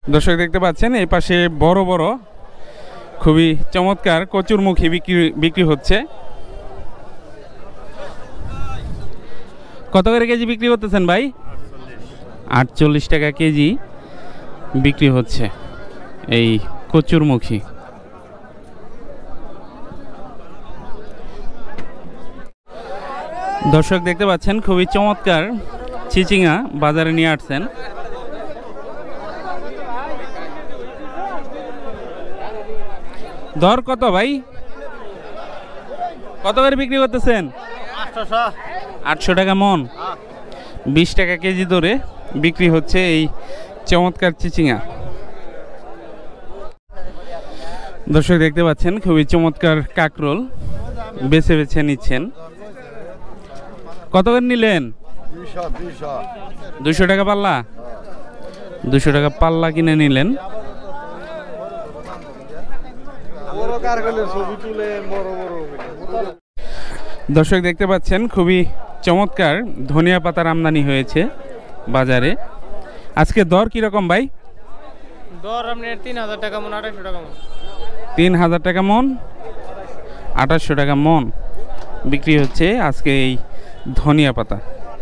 দর্শক দেখতে পাচ্ছেন এই পাশে বড় বড় খুবই চমৎকার কচুরমুখী বিক্রি হচ্ছে। কত করে কেজি বিক্রি করতেছেন ভাই? 48 টাকা কেজি বিক্রি হচ্ছে এই কচুরমুখী। দর্শক দেখতে পাচ্ছেন খুবই চমৎকার চিচিঙ্গা বাজারে নিয়ে আসছেন। দর কত ভাই? কত করে বিক্রি করতেছেন? 800 টাকা মন, 20 টাকা কেজি দরে বিক্রি হচ্ছে এই চমৎকার চিচিঙ্গা। দর্শক দেখতে পাচ্ছেন খুবই চমৎকার কাকরোল বেছে বেছে নিচ্ছেন। কত করে নিলেন? 200 টাকা পাল্লা। 200 টাকা পাল্লা কিনে নিলেন। দর্শক দেখতে পাচ্ছেন খুবই চমৎকার ধনিয়া পাতার আমদানি হয়েছে বাজারে। আজকে দর কিরকম ভাই? দর আপনার 3000 টাকা মন, 2800 টাকা মন। 3000 টাকা মন, 2800 টাকা মন বিক্রি হচ্ছে আজকে এই ধনিয়া পাতা।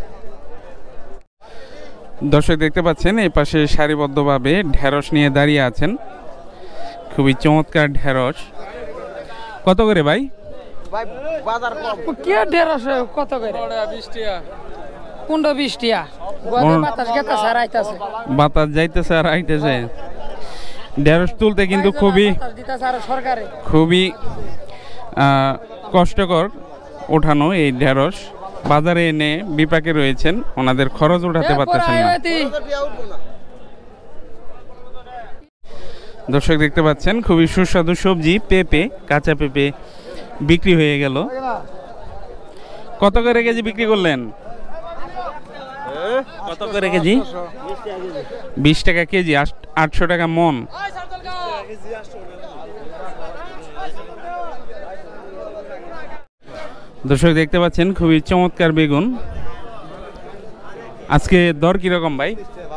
দর্শক দেখতে পাচ্ছেন এই পাশে সারিবদ্ধভাবে ঢেঁড়স নিয়ে দাঁড়িয়ে আছেন। খুবই চমৎকার ঢেঁড়স। কত করে ভাই? বাজার কি ঢেঁড়স কত করে? 20 টাকা। 20 টাকা। বাতাস গেতাছে আর আইতাছে। বাতাস যাইতেছে আর আইতেছে। ঢেঁড়স তুলতে কিন্তু খুবই কষ্টকর ওঠানো এই ঢেঁড়স। বাজারে এনে বিপাকে রয়েছেন, ওনাদের খরচ উঠাতে পারতেছেন না। দর্শক দেখতে পাচ্ছেন খুবই সুস্বাদু সবজি পেঁপে, কাঁচা পেঁপে বিক্রি হয়ে গেল। কত করে কেজি বিক্রি করলেন? কত করে কেজি? 20 টাকা কেজি, 800 টাকা মন। দর্শক দেখতে পাচ্ছেন খুবই চমৎকার বেগুন। আজকে দর কিরকম ভাই?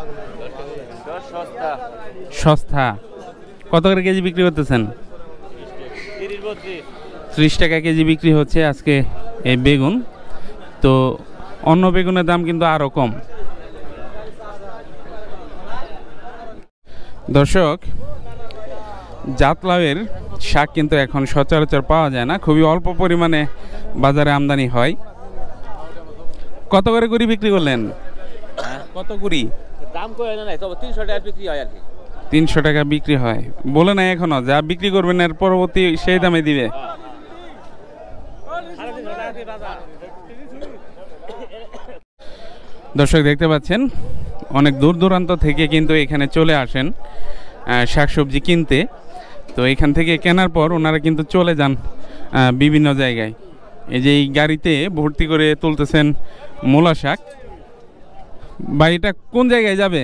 সস্তা। কত করে কেজি বিক্রি করতেছেন? 30 টাকা কেজি বিক্রি হচ্ছে আজকে এই বেগুন। তো অন্য বেগুনের দাম কিন্তু আরো কম। দর্শক জাতলাউয়ের শাক কিন্তু এখন সচরাচর পাওয়া যায় না, খুবই অল্প পরিমাণে বাজারে আমদানি হয়। কত করে গুড়ি বিক্রি করলেন? কত গুড়ি? দাম কই না, তবে 300 টাকা বিক্রি হয় আর কি। 300 টাকা বিক্রি হয় বলে না, এখনো যা বিক্রি করবেন এর পরবর্তী সেই দামে দিবে। দর্শক দেখতে পাচ্ছেন অনেক দূর দূরান্ত থেকে কিন্তু এখানে চলে আসেন শাকসবজি কিনতে। তো এখান থেকে কেনার পর ওনারা কিন্তু চলে যান বিভিন্ন জায়গায়। এই যে এই গাড়িতে ভর্তি করে তুলতেছেন মূলা শাক। বাড়িটা কোন জায়গায় যাবে?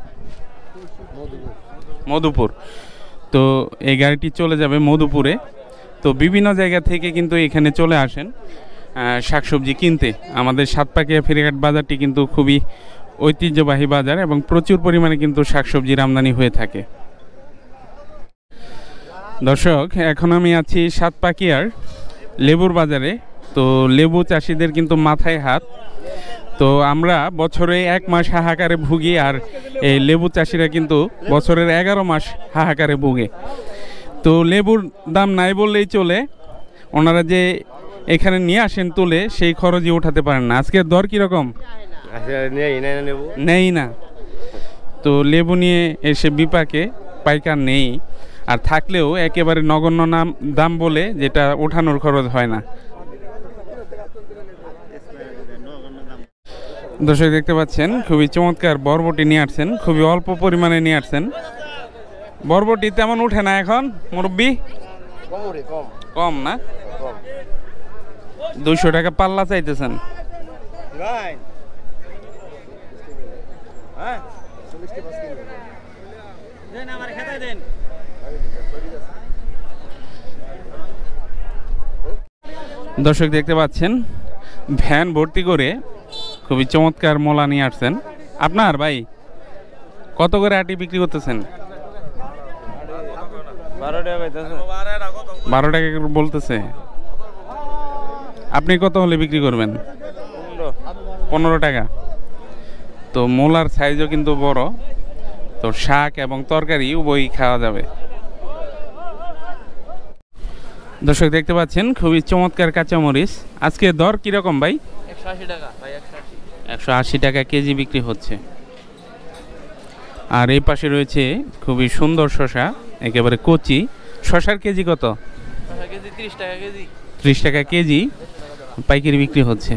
মধুপুর। তো এই গাড়িটি চলে যাবে মধুপুরে। তো বিভিন্ন জায়গা থেকে কিন্তু এখানে চলে আসেন শাকসবজি কিনতে। আমাদের সাতপাকিয়া ফেরিঘাট বাজারটি কিন্তু খুবই ঐতিহ্যবাহী বাজার এবং প্রচুর পরিমাণে কিন্তু শাকসবজির আমদানি হয়ে থাকে। দর্শক এখন আমি আছি সাতপাকিয়ার লেবুর বাজারে। তো লেবু চাষিদের কিন্তু মাথায় হাত। তো আমরা বছরে 1 মাস হাহাকারে ভুগি, আর এই লেবু চাষিরা কিন্তু বছরের 11 মাস হাহাকারে ভুগে। তো লেবুর দাম নাই বললেই চলে, ওনারা যে এখানে নিয়ে আসেন তুলে সেই খরচই উঠাতে পারেন না। আজকে দর কিরকম? নেই না। তো লেবু নিয়ে এসে বিপাকে, পাইকার নেই, আর থাকলেও একেবারে নগণ্য দাম বলে, যেটা ওঠানোর খরচ হয় না। দর্শক দেখতে পাচ্ছেন খুবই চমৎকার বরবটি নিয়ে আসছেন, খুবই অল্প পরিমাণে নিয়ে আসছেন। বরবটি তেমন উঠে না এখন মুরব্বি? কম না? 200 টাকা পাল্লা চাইতেছেন। দর্শক দেখতে পাচ্ছেন ভ্যান ভর্তি করে খুবই চমৎকার মলা নিয়ে আসছেন। আপনার ভাই কত করে আটি বিক্রি করতেছেন? 12 টাকা করে বলতেছে। আপনি কত হলে বিক্রি করবেন? 15 টাকা। তো মূলার সাইজও কিন্তু বড়, তো শাক এবং তরকারি উভয়ই খাওয়া যাবে। দর্শক দেখতে পাচ্ছেন খুবই চমৎকার কাঁচামরিচ। আজকে দর কিরকম ভাই? 180 টাকা ভাই, 180 টাকা কেজি বিক্রি হচ্ছে। আর এই পাশে রয়েছে খুবই সুন্দর শসা, একেবারে কচি। শসার কেজি কত? কেজি 30 টাকা কেজি। 30 টাকা কেজি পাইকারি বিক্রি হচ্ছে।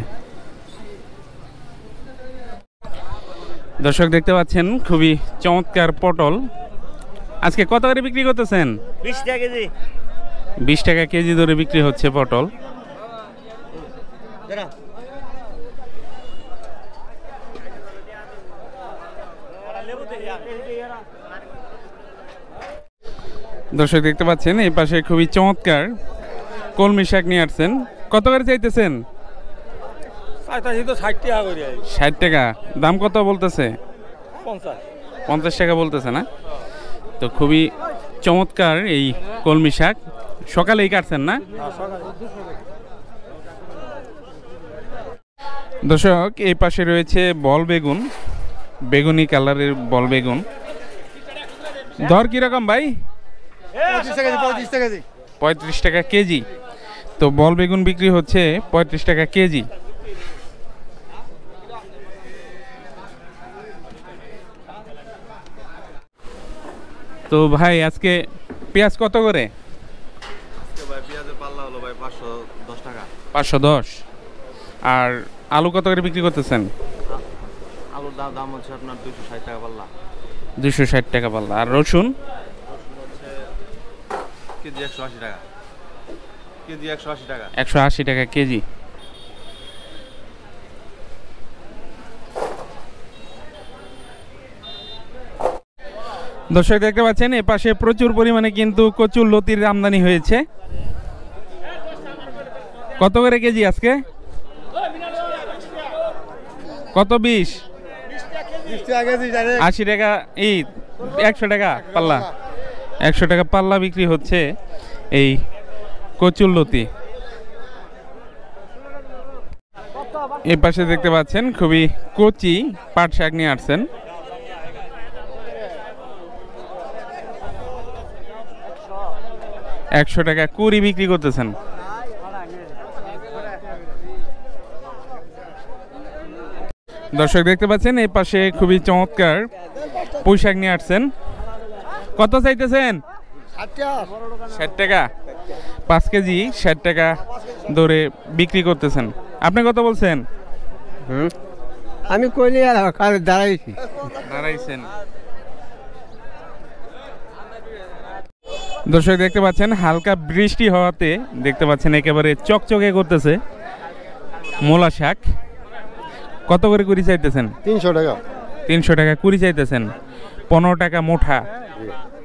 দর্শক দেখতে পাচ্ছেন খুবই চমৎকার পটল। আজকে কত করে বিক্রি করতেছেন? 20 টাকা কেজি। 20 টাকা কেজি ধরে বিক্রি হচ্ছে পটল। দর্শক দেখতে পাচ্ছেন এই পাশে খুবই চমৎকার কলমি শাক নিয়ে আসছেন। কত করে চাইতেছেন? 60 টাকা। দাম কত বলতেছে? 50 টাকা বলতেছে না? তো খুবই চমৎকার এই কলমি শাক। সকালেই কাটছেন না? দর্শক এই পাশে রয়েছে বল বেগুন, বেগুনি কালারের বল বেগুন। দর কিরকম ভাই? 35 টাকা কেজি। তো বল বেগুন বিক্রি হচ্ছে 35 টাকা কেজি। তো ভাই আজকে পেঁয়াজ কত করে? পেঁয়াজের পাল্লা হলো ভাই 510 টাকা। 510। আর আলু কত করে বিক্রি করতেছেন? আলুর দাম হচ্ছে আপনার 260 টাকা পাল্লা। 260 টাকা পাল্লা। আর রসুন? কেজি 180 টাকা। কেজি 180 টাকা। 180 টাকা কেজি। দর্শক দেখতে পাচ্ছেন এ পাশে প্রচুর পরিমাণে কিন্তু কচুর লতির আমদানি হয়েছে। কত করে কেজি আজকে? কত? 20? 80 টাকা। এই 100 টাকা পাল্লা। 100 টাকা পাল্লা বিক্রি হচ্ছে এই কচুর লতি। এই পাশে দেখতে পাচ্ছেন খুবই কচি পাট শাক নিয়ে আসছেন। 100 টাকা কুড়ি বিক্রি করতেছেন। দর্শক দেখতে পাচ্ছেন এই পাশে খুবই চমৎকার পুঁই শাক নিয়ে আসছেন। কত চাইতেছেন? 60 টাকা। 5 কেজি 60 টাকা ধরে বিক্রি করতেছেন। আপনি কত বলছেন? আমি কইলি আর দাঁড়াইছি। দাঁড়াইছেন। দর্শক দেখতে পাচ্ছেন হালকা বৃষ্টি হওয়াতে দেখতে পাচ্ছেন একেবারে চকচকে করতেছে মূলা শাক। কত করে কুড়ি চাইতেছেন? 300 টাকা। 300 টাকা কুড়ি চাইতেছেন। 15 টাকা মোটা।